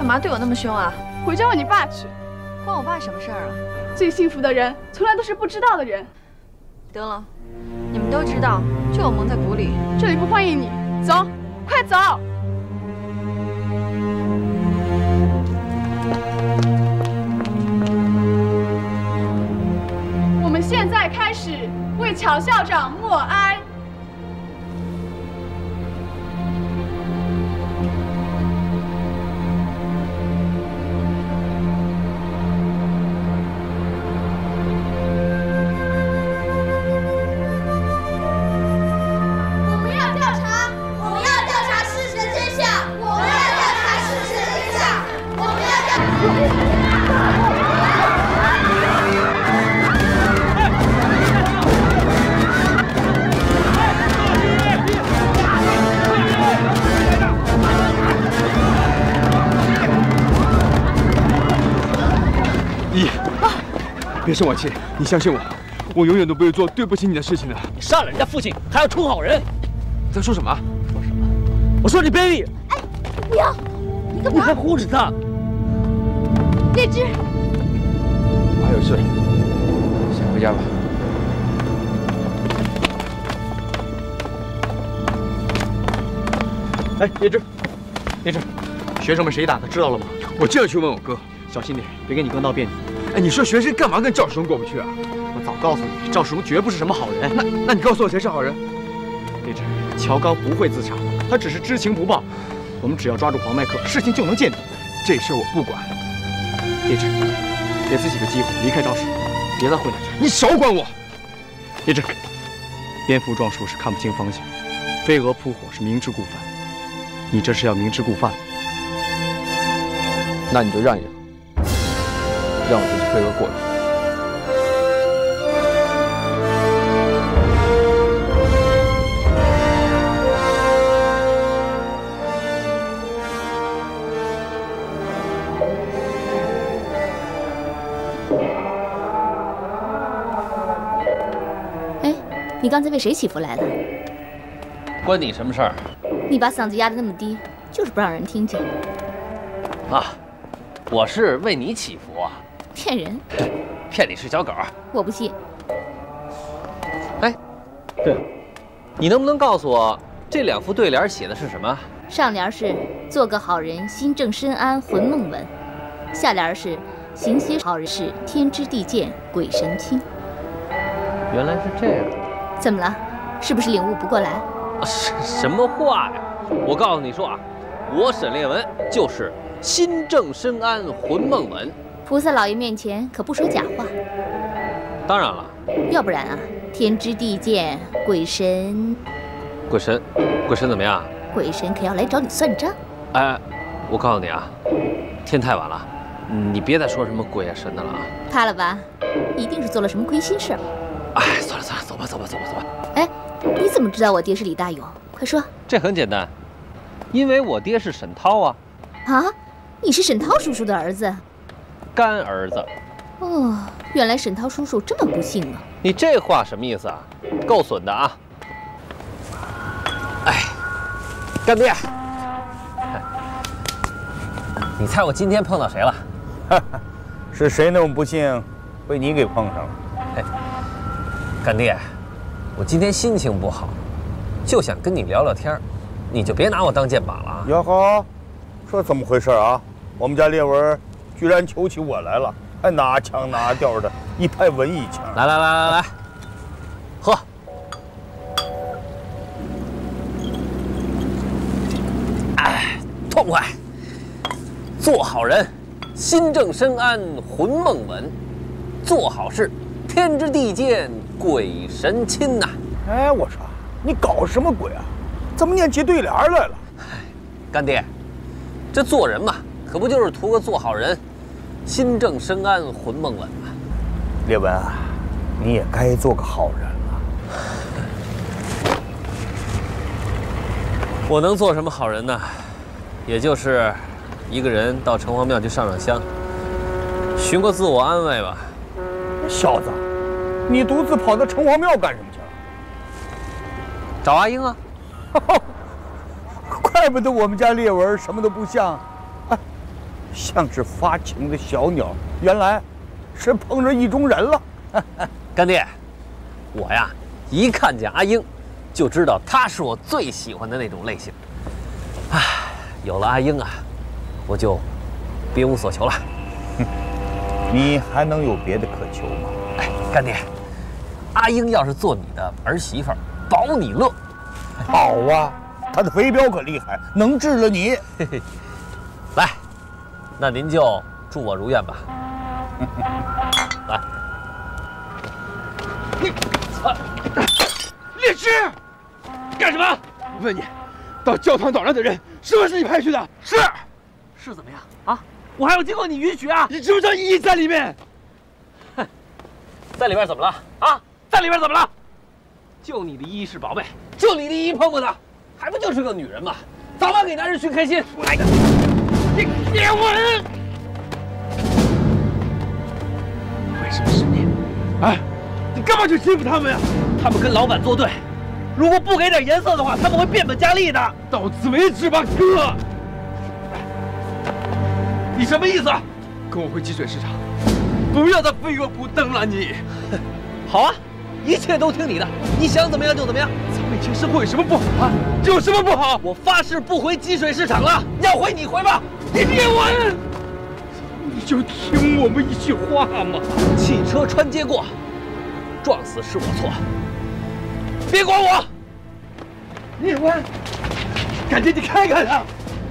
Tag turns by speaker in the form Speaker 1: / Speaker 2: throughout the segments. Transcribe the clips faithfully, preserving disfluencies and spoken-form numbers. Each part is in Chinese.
Speaker 1: 嘛对我那么凶啊？
Speaker 2: 回家问你爸去。
Speaker 1: 关我爸什么事儿啊？
Speaker 2: 最幸福的人，从来都是不知道的人。
Speaker 1: 得了，你们都知道，就我蒙在鼓里。
Speaker 2: 这里不欢迎你，走，快走！我们现在开始为乔校长默哀。
Speaker 3: 别生我气，你相信我，我永远都不会做对不起你的事情的。
Speaker 4: 你杀了人家父亲，还要充好人，
Speaker 3: 你在说什么？
Speaker 4: 说什么？我说你卑鄙！
Speaker 5: 哎，不要！你干嘛？
Speaker 4: 你还护着他？
Speaker 5: 烈之，
Speaker 3: 我还有事，先回家吧。
Speaker 4: 哎，烈之，烈之，学生们谁打的？知道了吗？
Speaker 3: 我就要去问我哥，
Speaker 4: 小心点，别跟你哥闹别扭。
Speaker 3: 哎，你说学生干嘛跟赵世荣过不去啊？
Speaker 4: 我早告诉你，赵世荣绝不是什么好人。
Speaker 3: 那那你告诉我谁是好人？
Speaker 4: 烈之，乔高不会自杀，他只是知情不报。我们只要抓住黄麦克，事情就能见底。
Speaker 3: 这事我不管。
Speaker 4: 烈之，给自己个机会，离开赵氏，别再混下去。
Speaker 3: 你少管我！
Speaker 4: 烈之，蝙蝠撞树是看不清方向，飞蛾扑火是明知故犯。你这是要明知故犯。
Speaker 3: 那你就让一让。 让我这只飞蛾过来。
Speaker 5: 哎，你刚才为谁祈福来了？
Speaker 6: 关你什么事儿？
Speaker 5: 你把嗓子压得那么低，就是不让人听见。
Speaker 6: 啊，我是为你祈福啊。
Speaker 5: 骗人！
Speaker 6: 骗你是小狗，
Speaker 5: 我不信。
Speaker 6: 哎，对，你能不能告诉我这两副对联写的是什么？
Speaker 5: 上联是“做个好人，心正身安，魂梦稳”，下联是“行些好人事，天知地见，鬼神亲”。
Speaker 6: 原来是这样。
Speaker 5: 怎么了？是不是领悟不过来？
Speaker 6: 啊，什什么话呀！我告诉你说啊，我沈烈文就是心正身安，魂梦稳。
Speaker 5: 菩萨老爷面前可不说假话。
Speaker 6: 当然了，
Speaker 5: 要不然啊，天知地见，鬼神，
Speaker 6: 鬼神，鬼神怎么样？
Speaker 5: 鬼神可要来找你算账。
Speaker 6: 哎，我告诉你啊，天太晚了，你别再说什么鬼啊神的了啊。
Speaker 5: 怕了吧？一定是做了什么亏心事。
Speaker 6: 哎，算了算了，走吧走吧走吧走吧。
Speaker 5: 哎，你怎么知道我爹是李大勇？快说。
Speaker 6: 这很简单，因为我爹是沈涛啊。
Speaker 5: 啊，你是沈涛叔叔的儿子？
Speaker 6: 干儿子，
Speaker 5: 哦，原来沈涛叔叔这么不幸啊！
Speaker 6: 你这话什么意思啊？够损的啊！哎，干爹，你猜我今天碰到谁了？
Speaker 7: 哈哈，是谁那么不幸，被你给碰上了？
Speaker 6: 嘿，干爹，我今天心情不好，就想跟你聊聊天，你就别拿我当箭靶了啊！
Speaker 7: 哟呵，这怎么回事啊？我们家烈文。 居然求起我来了，还拿腔拿调的，一派文艺腔。
Speaker 6: 来来来来来，喝。哎，痛快！做好人，心正身安，魂梦稳；做好事，天知地见，鬼神亲呐。
Speaker 7: 哎，我说你搞什么鬼啊？怎么念起对联来了？
Speaker 6: 干爹，这做人嘛。 可不就是图个做好人，心正身安，魂梦稳吗？
Speaker 7: 烈文啊，你也该做个好人了。
Speaker 6: 我能做什么好人呢？也就是一个人到城隍庙去上上香，寻个自我安慰吧。
Speaker 7: 小子，你独自跑到城隍庙干什么去了？
Speaker 6: 找阿英啊！
Speaker 7: 怪不得我们家烈文什么都不像。哎， 像是发情的小鸟，原来是碰着意中人了。
Speaker 6: 干爹，我呀一看见阿英，就知道她是我最喜欢的那种类型。唉，有了阿英啊，我就别无所求了。
Speaker 7: 你还能有别的可求吗？
Speaker 6: 哎，干爹，阿英要是做你的儿媳妇儿，保你乐。
Speaker 7: 好啊，她的飞镖可厉害，能治了你。
Speaker 6: 嘿嘿，来，那您就祝我如愿吧。来，
Speaker 3: 你，啊，烈士，干什么？我问你，到教堂捣乱的人是不是你派去的？是，
Speaker 6: 是怎么样啊？我还要经过你允许啊！
Speaker 3: 你知不知道意义在里面？
Speaker 6: 哼，在里边怎么了啊？在里边怎么了？就你的衣饰宝贝，就你的衣衣碰碰的，还不就是个女人吗？早晚给男人寻开心。来，
Speaker 3: 你别问，为什么是你？啊，你干嘛去欺负他们呀？
Speaker 6: 他们跟老板作对，如果不给点颜色的话，他们会变本加厉的。
Speaker 3: 到此为止吧，哥。你什么意思？跟我回积水市场，不要在飞蛾浦等了你。
Speaker 6: 好啊，一切都听你的，你想怎么样就怎么样。
Speaker 3: 咱们以前生活有什么不好啊？有什么不好？
Speaker 6: 我发誓不回积水市场了，要回你回吧。
Speaker 3: 你别问，你就听我们一句话嘛。
Speaker 6: 汽车穿街过，撞死是我错，别管我。
Speaker 3: 叶问，赶紧你看看他。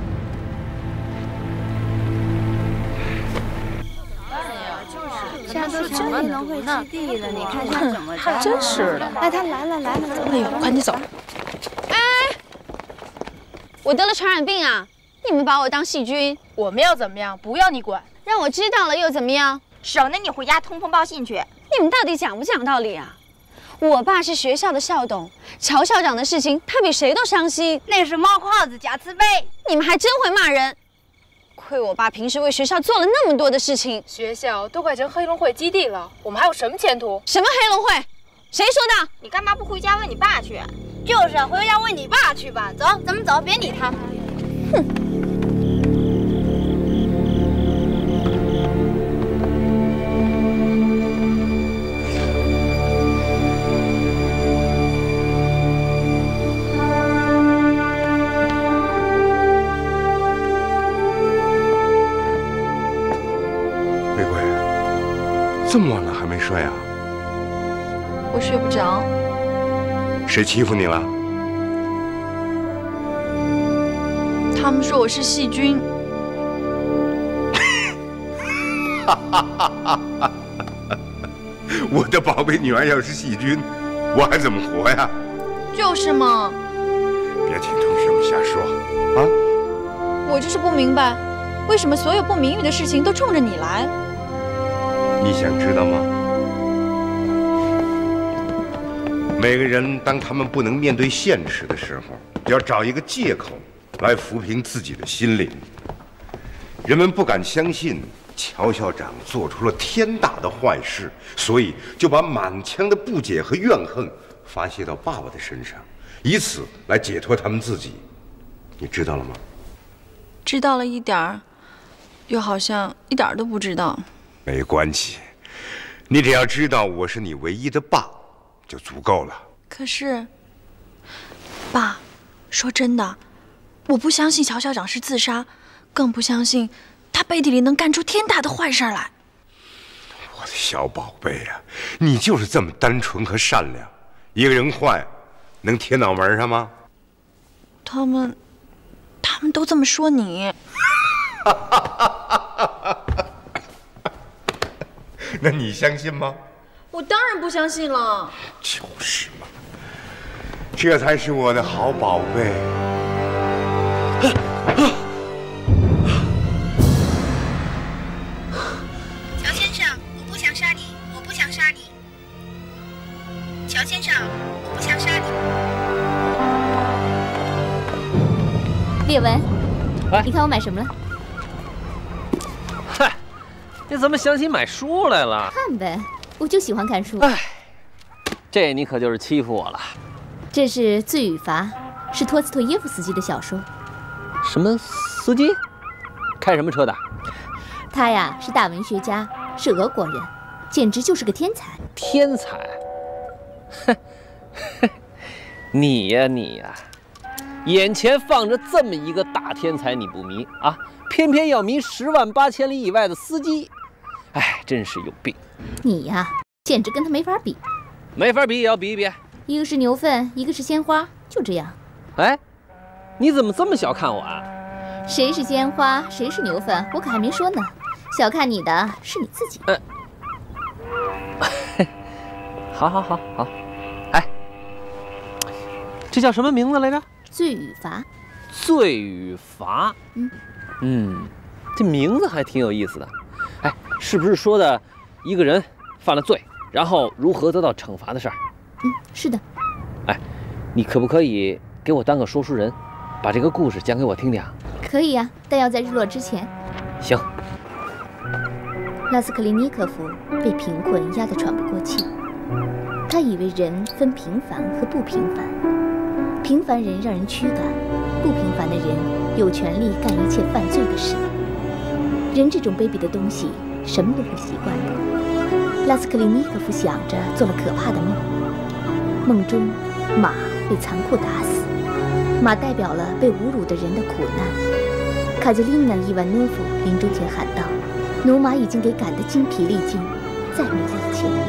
Speaker 8: 现在都成运动会基地了，你看他怎么着？
Speaker 9: 真是的！
Speaker 8: 哎，他来了来了，
Speaker 9: 哎呦，快点走！
Speaker 1: 哎，我得了传染病啊！你们把我当细菌，
Speaker 9: 我们要怎么样？不要你管。
Speaker 1: 让我知道了又怎么样？
Speaker 8: 省得你回家通风报信去。
Speaker 1: 你们到底讲不讲道理啊？我爸是学校的校董，乔校长的事情他比谁都伤心。
Speaker 8: 那是冒号子假慈悲。
Speaker 1: 你们还真会骂人。亏我爸平时为学校做了那么多的事情，
Speaker 9: 学校都快成黑龙会基地了，我们还有什么前途？
Speaker 1: 什么黑龙会？谁说的？
Speaker 8: 你干嘛不回家问你爸去？就是回家问你爸去吧。走，咱们走，别理他。
Speaker 1: 哼。
Speaker 10: 这么晚了还没睡啊？
Speaker 1: 我睡不着。
Speaker 10: 谁欺负你了？
Speaker 1: 他们说我是细菌。
Speaker 10: 我的宝贝女儿要是细菌，我还怎么活呀？
Speaker 1: 就是嘛。
Speaker 10: 别听同学们瞎说啊！
Speaker 1: 我就是不明白，为什么所有不名誉的事情都冲着你来？
Speaker 10: 你想知道吗？每个人当他们不能面对现实的时候，要找一个借口来抚平自己的心灵。人们不敢相信乔校长做出了天大的坏事，所以就把满腔的不解和怨恨发泄到爸爸的身上，以此来解脱他们自己。你知道了吗？
Speaker 1: 知道了一点儿，又好像一点都不知道。
Speaker 10: 没关系，你只要知道我是你唯一的爸，就足够了。
Speaker 1: 可是，爸，说真的，我不相信乔校长是自杀，更不相信他背地里能干出天大的坏事来。
Speaker 10: 我的小宝贝呀、啊，你就是这么单纯和善良。一个人坏，能贴脑门上吗？
Speaker 1: 他们，他们都这么说你。
Speaker 10: 那你相信吗？
Speaker 1: 我当然不相信了。
Speaker 10: 就是嘛，这才是我的好宝贝。
Speaker 8: 乔先生，我不想杀你，我不想杀你。乔先生，我不想杀
Speaker 5: 你。列文，
Speaker 6: 哎，
Speaker 5: 你看我买什么了？
Speaker 6: 嗨，你怎么想起买书来了？
Speaker 5: 看呗，我就喜欢看书。
Speaker 6: 哎，这你可就是欺负我了。
Speaker 5: 这是《罪与罚》，是托斯托耶夫斯基的小说。
Speaker 6: 什么司机？开什么车的？
Speaker 5: 他呀是大文学家，是俄国人，简直就是个天才。
Speaker 6: 天才？哼，你呀你呀，眼前放着这么一个大天才，你不迷啊？偏偏要迷十万八千里以外的司机，哎，真是有病。
Speaker 5: 你呀，简直跟他没法比。
Speaker 6: 没法比也要比一比。
Speaker 5: 一个是牛粪，一个是鲜花，就这样。
Speaker 6: 哎，你怎么这么小看我啊？
Speaker 5: 谁是鲜花，谁是牛粪，我可还没说呢。小看你的是你自己。
Speaker 6: 嗯、呃，好，好，好，好。哎，这叫什么名字来着？
Speaker 5: 罪与罚。
Speaker 6: 罪与罚。
Speaker 5: 嗯
Speaker 6: 嗯，这名字还挺有意思的。哎，是不是说的一个人犯了罪，然后如何得到惩罚的事儿？
Speaker 5: 嗯，是的。
Speaker 6: 哎，你可不可以给我当个说书人，把这个故事讲给我听听啊？
Speaker 5: 可以呀，但要在日落之前。
Speaker 6: 行。
Speaker 5: 拉斯克林尼科夫被贫困压得喘不过气，他以为人分平凡和不平凡，平凡人让人驱赶，不平凡的人有权利干一切犯罪的事。人这种卑鄙的东西，什么都会习惯的。拉斯克林尼科夫想着，做了可怕的梦。梦中，马被残酷打死，马代表了被侮辱的人的苦难。卡捷琳娜·伊万诺夫临终前喊道：“驽马已经给赶得精疲力尽，再没力气了。”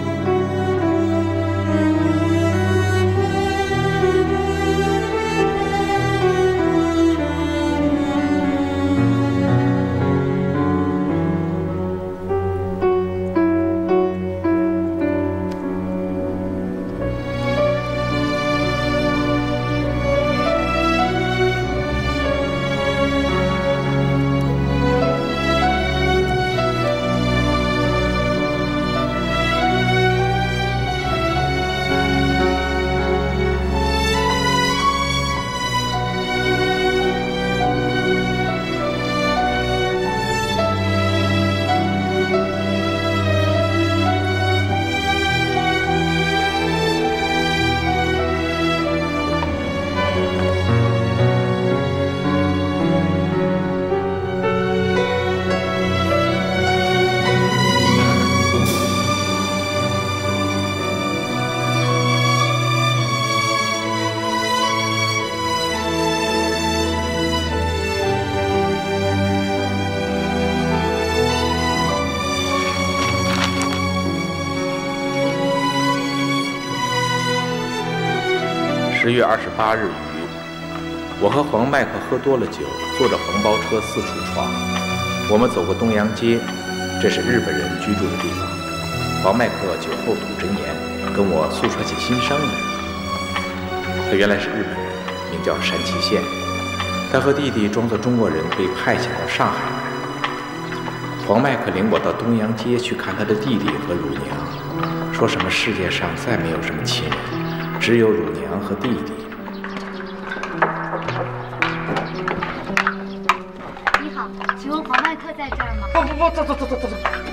Speaker 11: 十月二十八日余，我和黄麦克喝多了酒，坐着黄包车四处闯。我们走过东阳街，这是日本人居住的地方。黄麦克酒后吐着言，跟我诉说起新生来。他原来是日本人，名叫山崎宪。他和弟弟装作中国人被派遣到上海来。黄麦克领我到东阳街去看他的弟弟和乳娘，说什么世界上再没有什么亲人，只有乳娘和弟弟。
Speaker 12: 你好，请问黄麦克在这儿吗？
Speaker 3: 不不不，走走走走走走。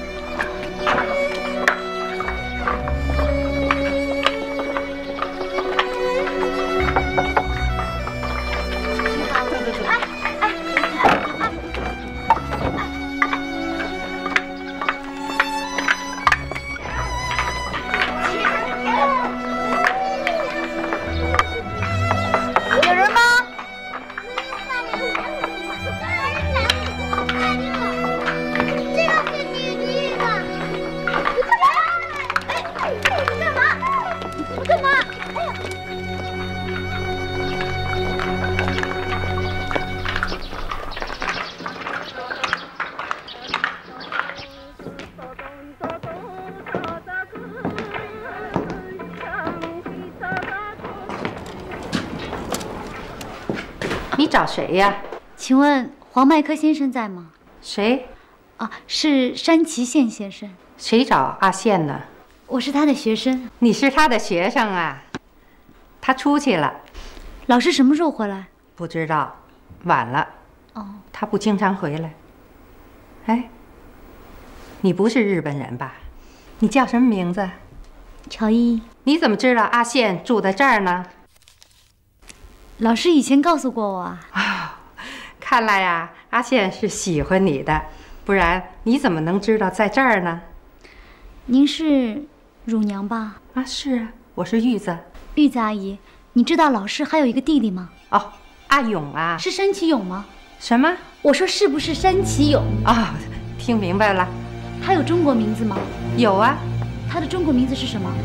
Speaker 12: 你找谁呀？请问黄麦克先生在吗？谁？啊，是山崎宪先生。
Speaker 13: 谁找阿宪呢？
Speaker 12: 我是他的学生。
Speaker 13: 你是他的学生啊？他出去了。
Speaker 12: 老师什么时候回来？
Speaker 13: 不知道，晚了。
Speaker 12: 哦，
Speaker 13: 他不经常回来。哎，你不是日本人吧？你叫什么名字？
Speaker 12: 乔伊。
Speaker 13: 你怎么知道阿宪住在这儿呢？
Speaker 12: 老师以前告诉过我啊。
Speaker 13: 啊，看来呀，阿宪是喜欢你的。 不然你怎么能知道在这儿呢？
Speaker 12: 您是乳娘吧？
Speaker 13: 啊，是啊，我是玉子。
Speaker 12: 玉子阿姨，你知道老师还有一个弟弟吗？
Speaker 13: 哦，阿勇啊。
Speaker 12: 是山崎勇吗？
Speaker 13: 什么？
Speaker 12: 我说是不是山崎勇？
Speaker 13: 啊、哦，听明白了。
Speaker 12: 他有中国名字吗？
Speaker 13: 有啊。
Speaker 12: 他的中国名字是什么？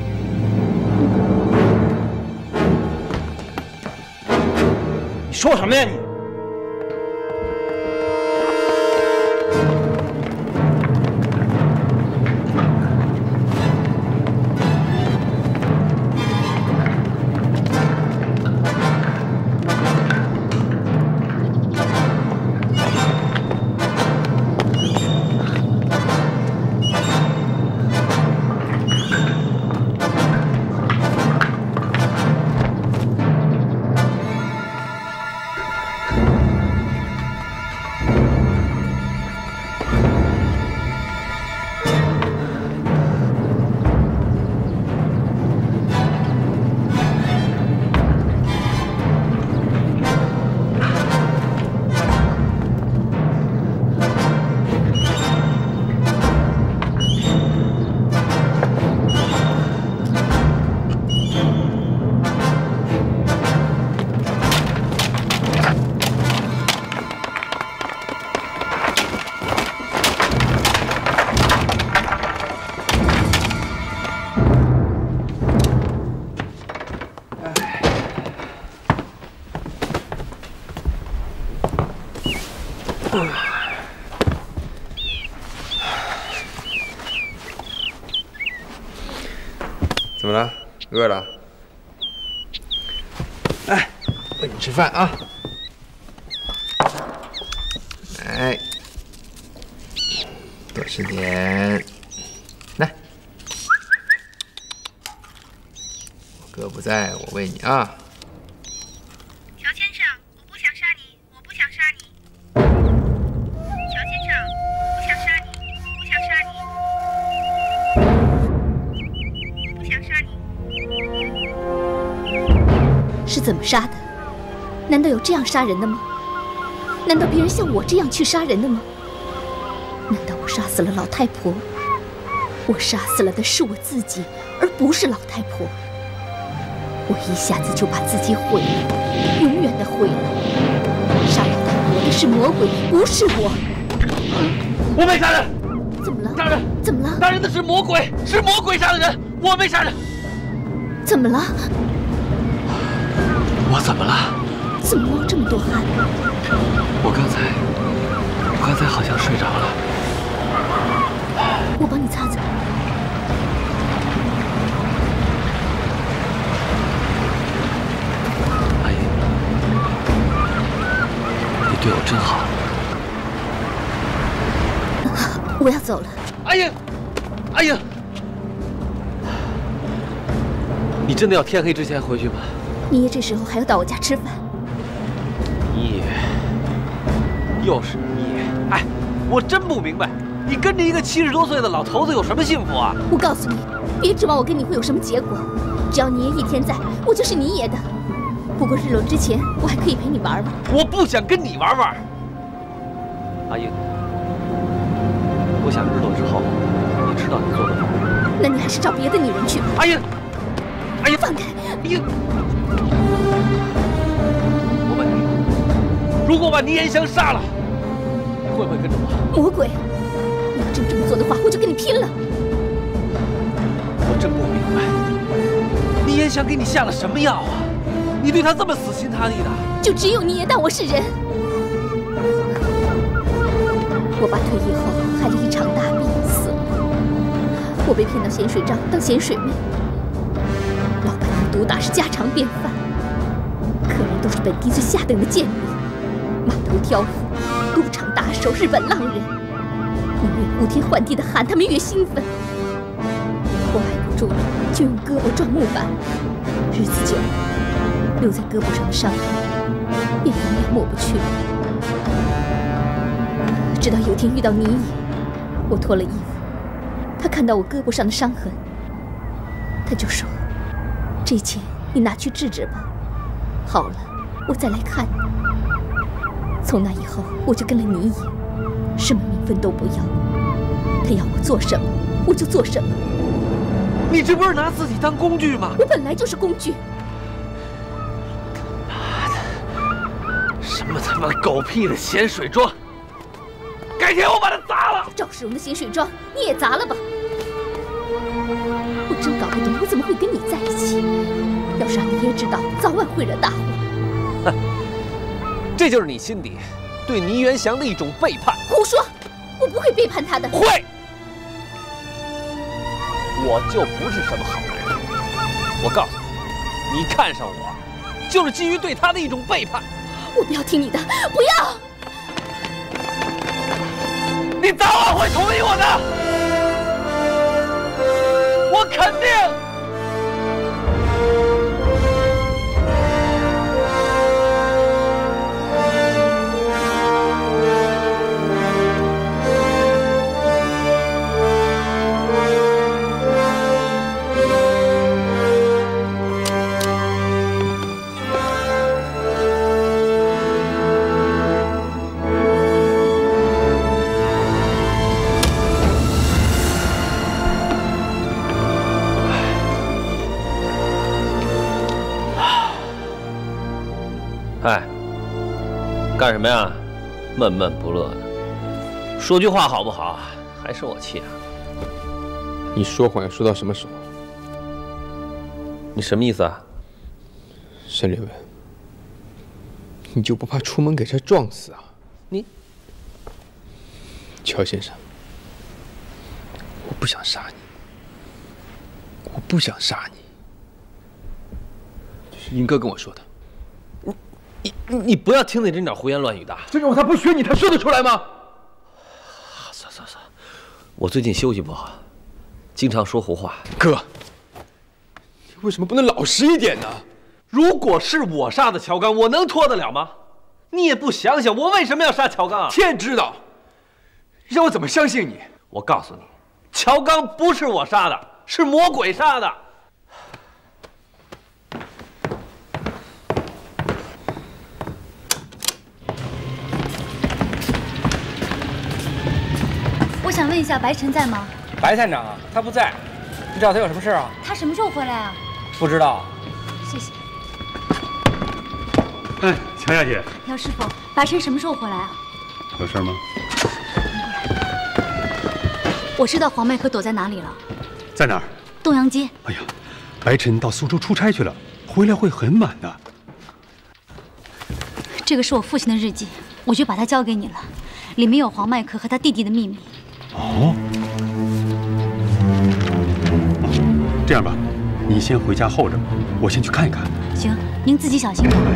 Speaker 3: 你说什么呀你？
Speaker 14: 怎么了？饿了？哎，喂你吃饭啊！来，多吃点。来，我哥不在，我喂你啊。
Speaker 8: 乔先生，我不想杀你，我不想杀你。乔先生，我不想杀你，我不想杀你。不想杀你。
Speaker 5: 是怎么杀的？难道有这样杀人的吗？难道别人像我这样去杀人的吗？难道我杀死了老太婆？我杀死了的是我自己，而不是老太婆。我一下子就把自己毁了，永远的毁了。杀老太婆的是魔鬼，不是我。
Speaker 3: 我没杀人。
Speaker 5: 怎么了？
Speaker 3: 杀人？
Speaker 5: 怎么了？
Speaker 3: 杀人的是魔鬼，是魔鬼杀的人，我没杀人。
Speaker 5: 怎么了？
Speaker 3: 我怎么了？
Speaker 5: 怎么冒这么多汗？
Speaker 3: 我刚才，我刚才好像睡着了。
Speaker 5: 我帮你擦擦。
Speaker 3: 阿姨，你对我真好。
Speaker 5: 我要走了。
Speaker 3: 阿英，阿英，你真的要天黑之前回去吗？
Speaker 5: 你爷这时候还要到我家吃饭？
Speaker 3: 你爷，又是你爷！哎，我真不明白，你跟着一个七十多岁的老头子有什么幸福啊？
Speaker 5: 我告诉你，别指望我跟你会有什么结果。只要你爷一天在，我就是你爷的。不过日落之前，我还可以陪你玩玩。
Speaker 3: 我不想跟你玩玩。阿英，我想日落之后，你知道你做的梦。
Speaker 5: 那你还是找别的女人去吧。
Speaker 3: 阿英，阿英，
Speaker 5: 放开！
Speaker 3: 阿英。我问你，如果把倪延祥杀了，你会不会跟着我？
Speaker 5: 魔鬼！你要真这么做的话，我就跟你拼了！
Speaker 3: 我真不明白，倪延祥给你下了什么药啊？你对他这么死心塌地的？
Speaker 5: 就只有你也当我是人。我爸退役后害了一场大病死了，我被骗到咸水账当咸水妹。老板娘毒打是家常便饭，客人都是本地最下等的贱民，码头挑夫、赌场打手、日本浪人，你越呼天唤地的喊，他们越兴奋。我挨不住了，就用胳膊撞木板，日子久了，留在胳膊上的伤痕也永远抹不去了。直到有天遇到倪野，我脱了衣服，他看到我胳膊上的伤痕，他就说：“这钱你拿去治治吧，好了，我再来看你。”从那以后，我就跟了倪野， 什么名分都不要。他要我做什么，我就做什么。
Speaker 3: 你这不是拿自己当工具吗？
Speaker 5: 我本来就是工具。
Speaker 3: 妈的，什么他妈狗屁的咸水庄！改天我把它砸了。
Speaker 5: 赵世荣的咸水庄你也砸了吧？我真搞不懂我怎么会跟你在一起。要是让你也知道，早晚会惹大祸。
Speaker 6: 哼，这就是你心底对倪元祥的一种背叛。
Speaker 5: 胡说，我不会背叛他的。
Speaker 6: 会。我就不是什么好男人。我告诉你，你看上我，就是基于对他的一种背叛。
Speaker 5: 我不要听你的，不要！
Speaker 3: 你早晚会同意我的，我肯定。
Speaker 6: 哎，干什么呀？闷闷不乐的。说句话好不好？还生我气啊？
Speaker 14: 你说谎要说到什么时候？
Speaker 6: 你什么意思啊？
Speaker 14: 沈连文，你就不怕出门给车撞死啊？
Speaker 6: 你，
Speaker 14: 乔先生，我不想杀你，我不想杀你，这是英哥跟我说的。
Speaker 6: 你你不要听那这点胡言乱语的。
Speaker 14: 这种他不学你，他说得出来吗？
Speaker 6: 算算算，我最近休息不好，经常说胡话。
Speaker 14: 哥，你为什么不能老实一点呢？
Speaker 3: 如果是我杀的乔刚，我能脱得了吗？你也不想想，我为什么要杀乔刚啊？
Speaker 14: 天知道，让我怎么相信你？
Speaker 3: 我告诉你，乔刚不是我杀的，是魔鬼杀的。
Speaker 12: 我想问一下，白晨在吗？
Speaker 15: 白探长啊，他不在，你找他有什么事啊？
Speaker 12: 他什么时候回来啊？
Speaker 15: 不知道。
Speaker 12: 谢谢。
Speaker 16: 哎，乔小姐，
Speaker 12: 姚师傅，白晨什么时候回来啊？
Speaker 16: 有事吗？
Speaker 12: 我知道黄麦克躲在哪里了。
Speaker 16: 在哪儿？
Speaker 12: 东阳街。
Speaker 16: 哎呀，白晨到苏州出差去了，回来会很晚的。
Speaker 12: 这个是我父亲的日记，我就把它交给你了，里面有黄麦克和他弟弟的秘密。
Speaker 16: 哦，这样吧，你先回家候着，我先去看一看。
Speaker 12: 行，您自己小心点。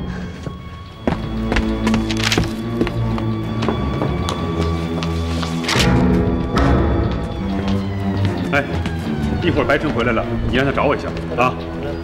Speaker 16: 哎，一会儿白晨回来了，你让他找我一下啊。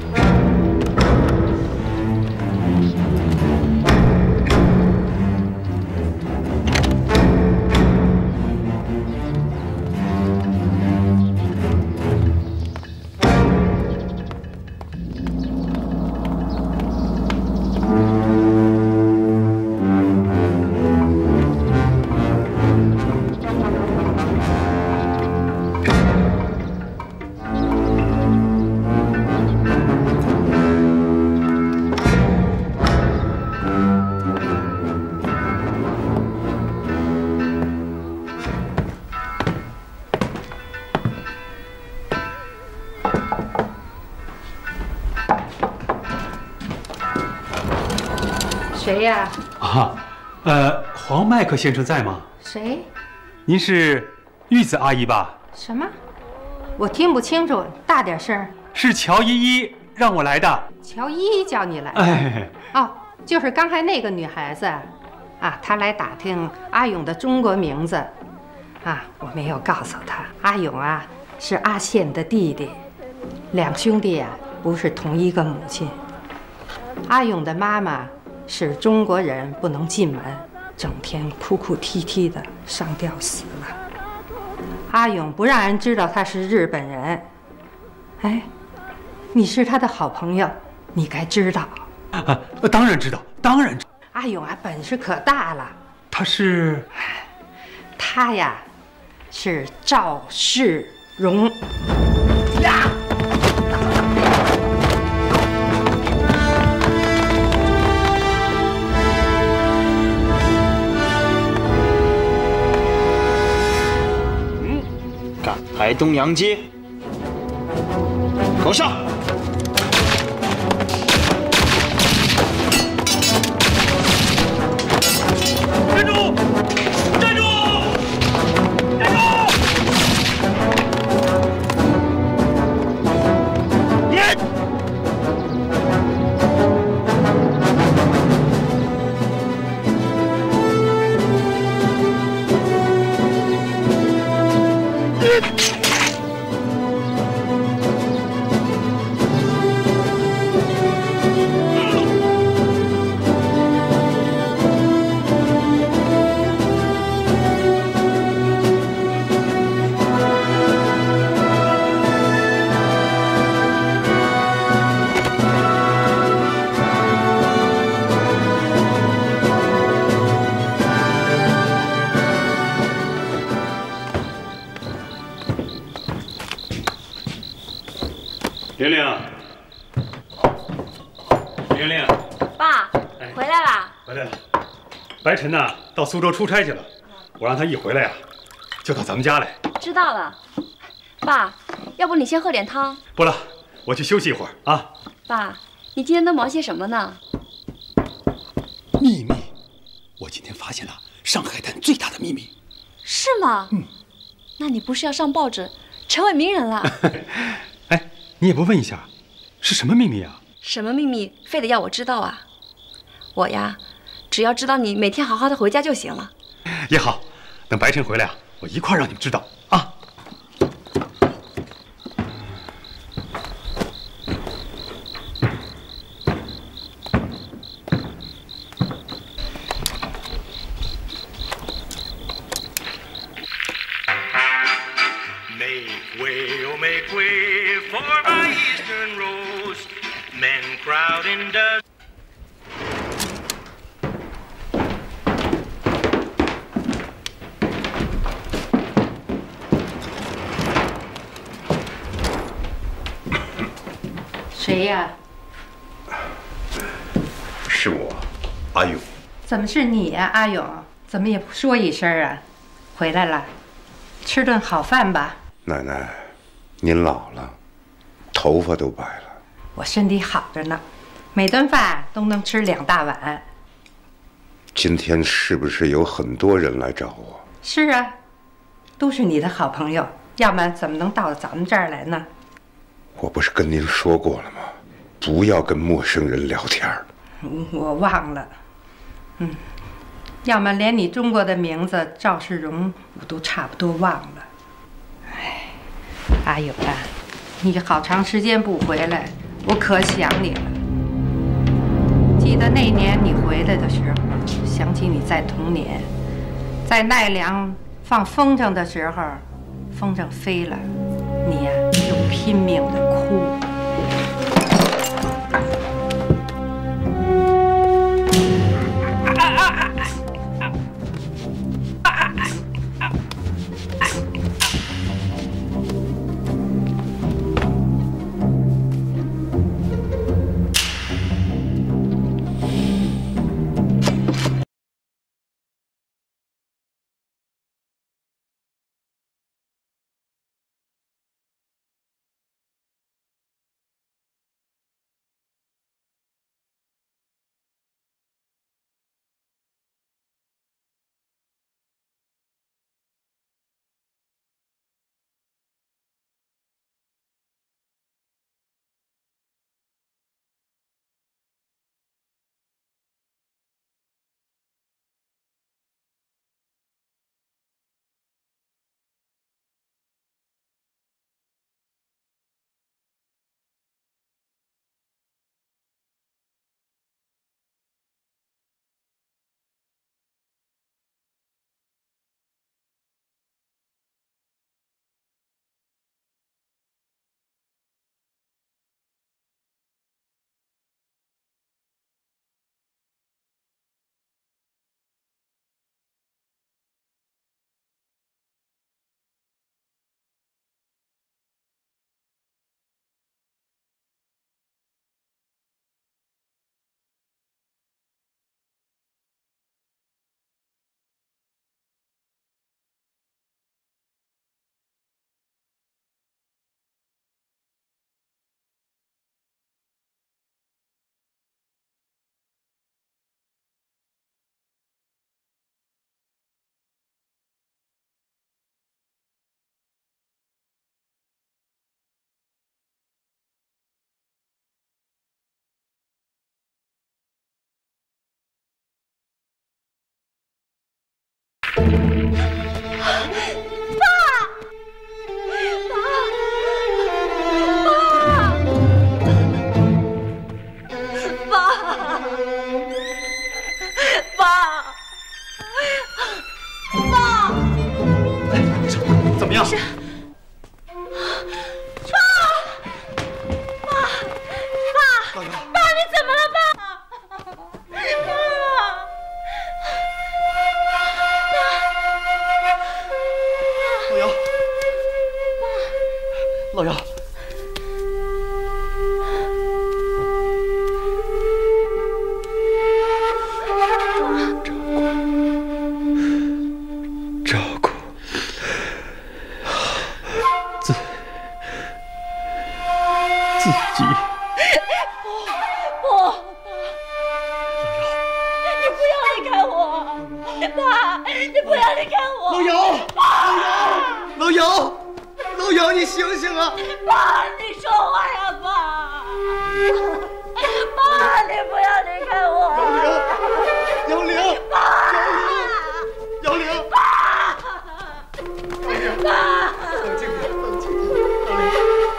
Speaker 13: 谁呀？
Speaker 16: 啊，呃，黄麦克先生在吗？
Speaker 13: 谁？
Speaker 16: 您是玉子阿姨吧？
Speaker 13: 什么？我听不清楚，大点声。
Speaker 16: 是乔依依让我来的。
Speaker 13: 乔依依叫你来？
Speaker 16: 哎，
Speaker 13: 哦，就是刚才那个女孩子，啊，她来打听阿勇的中国名字，啊，我没有告诉她，阿勇啊是阿宪的弟弟，两兄弟啊不是同一个母亲。阿勇的妈妈是中国人，不能进门，整天哭哭啼啼的，上吊死了。阿勇不让人知道他是日本人。哎，你是他的好朋友，你该知道。
Speaker 16: 啊，当然知道，当然知道。
Speaker 13: 阿勇啊，本事可大了。
Speaker 16: 他是，
Speaker 13: 他呀，是赵世荣。呀！
Speaker 17: 嗯，赶来东阳街，给我上！
Speaker 16: 站住！站住！站住！
Speaker 17: 别！
Speaker 16: 玲玲，玲玲，
Speaker 18: 爸，回来啦！
Speaker 16: 回来了。白晨呐，到苏州出差去了，我让他一回来呀，就到咱们家来。
Speaker 18: 知道了。爸，要不你先喝点汤？
Speaker 16: 不了，我去休息一会儿啊。
Speaker 18: 爸，你今天都忙些什么呢？
Speaker 16: 秘密，我今天发现了上海滩最大的秘密。
Speaker 18: 是吗？嗯。那你不是要上报纸，成为名人了？
Speaker 16: 哎，你也不问一下，是什么秘密啊？
Speaker 18: 什么秘密，非得要我知道啊？我呀，只要知道你每天好好的回家就行了。
Speaker 16: 也好，等白晨回来啊，我一块让你们知道啊。
Speaker 19: Make way, oh make way for my eastern rose. Men crowd in dozens.
Speaker 13: 谁呀？
Speaker 10: 是我，阿勇。
Speaker 13: 怎么是你呀，阿勇？怎么也不说一声啊？回来了，吃顿好饭吧。
Speaker 10: 奶奶，您老了，头发都白了。
Speaker 13: 我身体好着呢，每顿饭都能吃两大碗。
Speaker 10: 今天是不是有很多人来找我？
Speaker 13: 是啊，都是你的好朋友，要不然怎么能到咱们这儿来呢？
Speaker 10: 我不是跟您说过了吗？不要跟陌生人聊天儿。
Speaker 13: 我忘了，嗯，要么连你中国的名字赵世荣我都差不多忘了。哎，阿勇啊，你好长时间不回来，我可想你了。记得那年你回来的时候，想起你在童年，在奈良放风筝的时候，风筝飞了，你呀就拼命的哭。
Speaker 4: 怎么样？老姚，照顾自自己。
Speaker 1: 不，你不要离开我，爸，你不要离开我。
Speaker 4: 老姚，老姚，老姚。老姚，你醒醒啊！
Speaker 1: 爸，你说话呀，爸！爸，你不要离开我！
Speaker 4: 姚玲，姚玲，
Speaker 1: 爸！
Speaker 4: 姚玲，
Speaker 1: 爸！爸！
Speaker 4: 冷静点，冷静点，姚玲。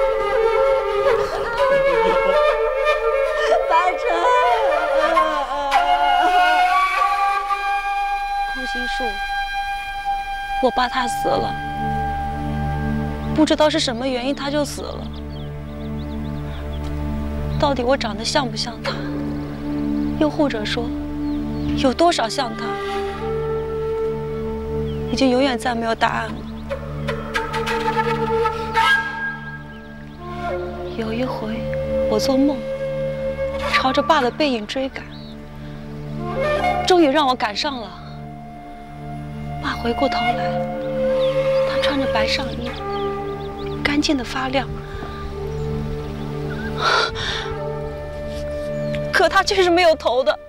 Speaker 1: 白晨，
Speaker 18: 空心树，我爸他死了。不知道是什么原因，他就死了。到底我长得像不像他？又或者说，有多少像他？已经永远再没有答案了。有一回，我做梦，朝着爸的背影追赶，终于让我赶上了。爸回过头来，他穿着白上衣。干净的发亮，可他却是没有头的，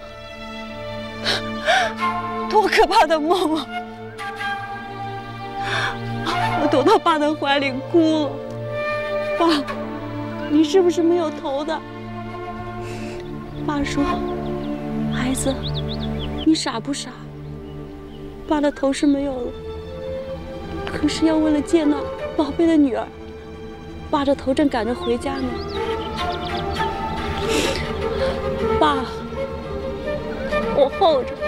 Speaker 18: 多可怕的梦啊！我躲到爸的怀里哭了。爸，你是不是没有头的？爸说：“孩子，你傻不傻？爸的头是没有了，可是要为了见那宝贝的女儿，爸着头正赶着回家呢。爸，我候着，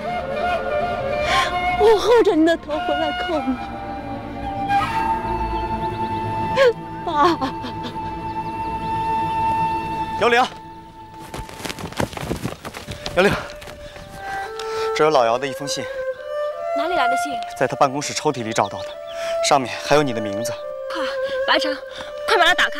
Speaker 18: 我候着你的头回来扣你。爸，
Speaker 4: 姚玲，姚玲，这有老姚的一封信。
Speaker 18: 哪里来的信？
Speaker 4: 在他办公室抽屉里找到的。上面还有你的名字。
Speaker 18: 快，白晨，快把它打开。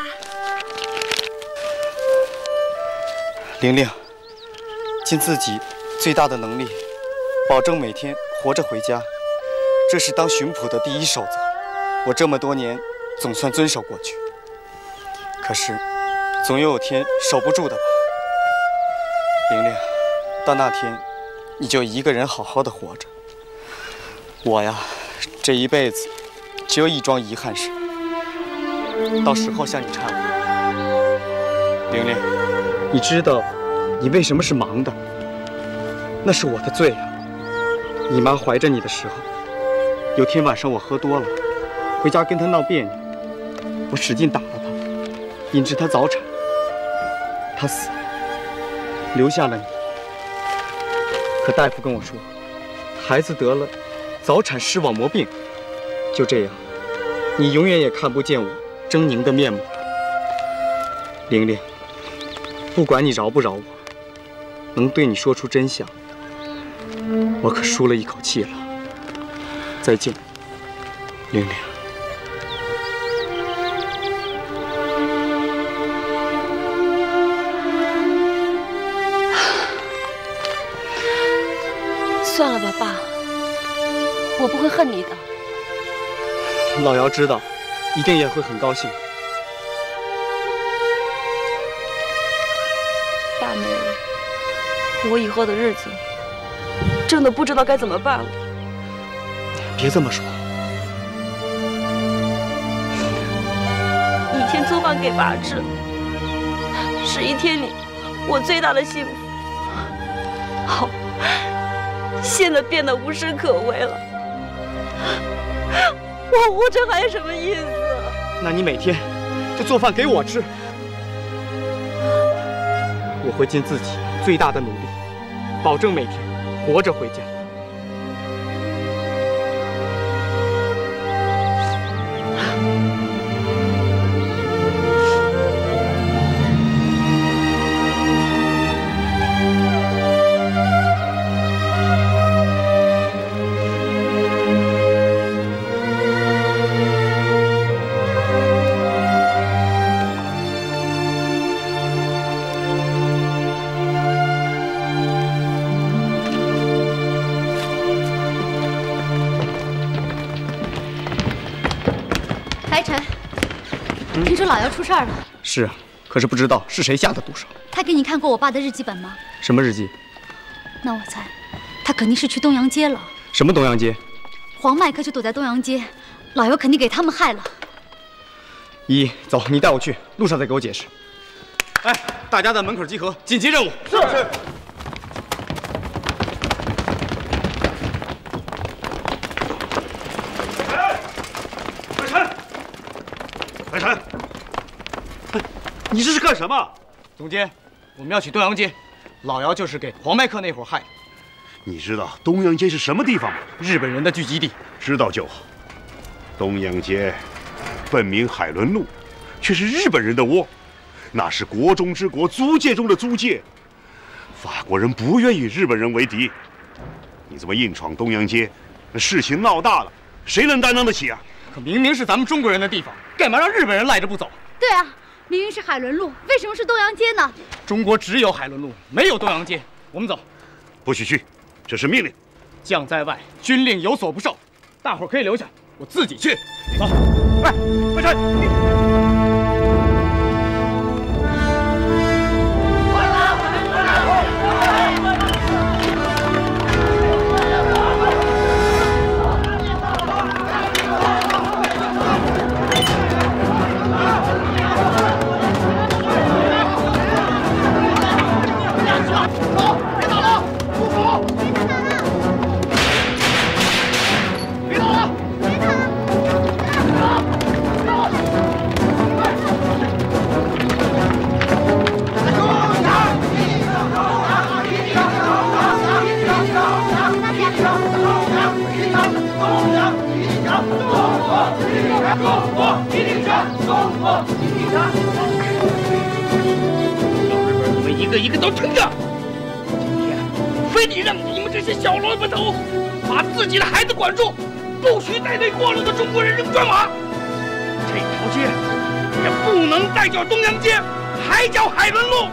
Speaker 4: 玲玲，尽自己最大的能力，保证每天活着回家，这是当巡捕的第一守则。我这么多年总算遵守过去，可是总有天守不住的吧。玲玲，到那天，你就一个人好好的活着。我呀，这一辈子。只有一桩遗憾事，到时候向你忏悔。玲玲，你知道你为什么是盲的？那是我的罪啊！你妈怀着你的时候，有天晚上我喝多了，回家跟她闹别扭，我使劲打了她，引致她早产，她死了，留下了你。可大夫跟我说，孩子得了早产视网膜病。就这样，你永远也看不见我狰狞的面目。玲玲，不管你饶不饶我，能对你说出真相，我可舒了一口气了。再见，玲玲。
Speaker 18: 算了吧，爸，我不会恨你的。
Speaker 4: 老姚知道，一定也会很高兴。
Speaker 18: 爸没了，我以后的日子真的不知道该怎么办了。
Speaker 4: 别这么说。
Speaker 18: 以前做饭给爸吃，是一天里我最大的幸福。好， 现在变得无事可为了。我活着还有什么意思？
Speaker 4: 那你每天就做饭给我吃，我会尽自己最大的努力，保证每天活着回家。
Speaker 12: 听说老姚出事儿了。
Speaker 4: 是啊，可是不知道是谁下的毒手。
Speaker 12: 他给你看过我爸的日记本吗？
Speaker 4: 什么日记？
Speaker 12: 那我猜，他肯定是去东阳街了。
Speaker 4: 什么东阳街？
Speaker 12: 黄麦克就躲在东阳街，老姚肯定给他们害了。
Speaker 4: 依依，走，你带我去，路上再给我解释。哎，大家在门口集合，紧急任务。是是。
Speaker 16: 白晨，白晨，哎，你这是干什么？
Speaker 4: 总监，我们要去东阳街，老姚就是给黄麦克那伙害的。
Speaker 16: 你知道东阳街是什么地方吗？
Speaker 4: 日本人的聚集地。
Speaker 16: 知道就好。东阳街本名海伦路，却是日本人的窝，那是国中之国，租界中的租界。法国人不愿与日本人为敌。你这么硬闯东阳街，那事情闹大了，谁能担当得起啊？
Speaker 4: 可明明是咱们中国人的地方，干嘛让日本人赖着不走？
Speaker 12: 对啊，明明是海伦路，为什么是东阳街呢？
Speaker 4: 中国只有海伦路，没有东阳街。我们走。
Speaker 16: 不许去，这是命令。
Speaker 4: 将在外，军令有所不受。大伙儿可以留下，我自己去。走。哎，白晨，你。
Speaker 19: 一个一个都吞着！今天非得让你们这些小萝卜头把自己的孩子管住，不许再对过路的中国人扔砖瓦。这条街也不能再叫东阳街，还叫海伦路。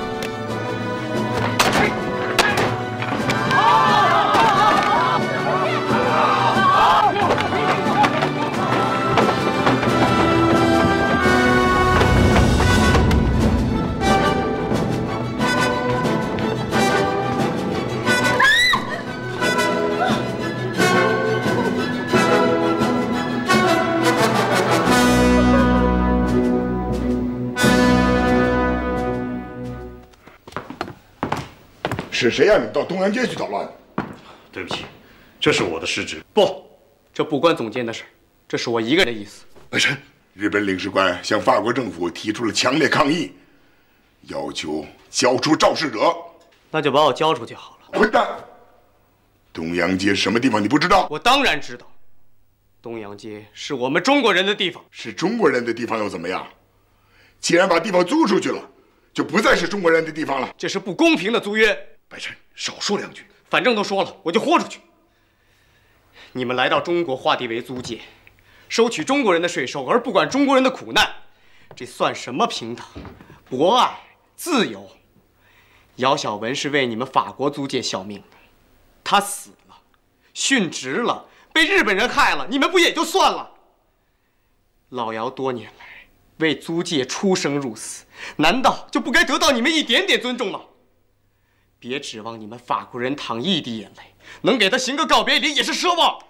Speaker 20: 是谁让你们到东阳街去捣乱？
Speaker 16: 对不起，这是我的失职。
Speaker 4: 不，这不关总监的事，这是我一个人的意思。
Speaker 20: 白晨，日本领事馆向法国政府提出了强烈抗议，要求交出肇事者。
Speaker 4: 那就把我交出去好了。
Speaker 20: 混蛋！东阳街什么地方你不知道？
Speaker 4: 我当然知道，东阳街是我们中国人的地方。
Speaker 20: 是中国人的地方又怎么样？既然把地方租出去了，就不再是中国人的地方了。
Speaker 4: 这是不公平的租约。
Speaker 20: 白晨，少说两句。
Speaker 4: 反正都说了，我就豁出去。你们来到中国划地为租界，收取中国人的税收，而不管中国人的苦难，这算什么平等、博爱、自由？姚晓文是为你们法国租界效命的，他死了，殉职了，被日本人害了，你们不也就算了？老姚多年来为租界出生入死，难道就不该得到你们一点点尊重吗？别指望你们法国人淌一滴眼泪，能给他行个告别礼也是奢望。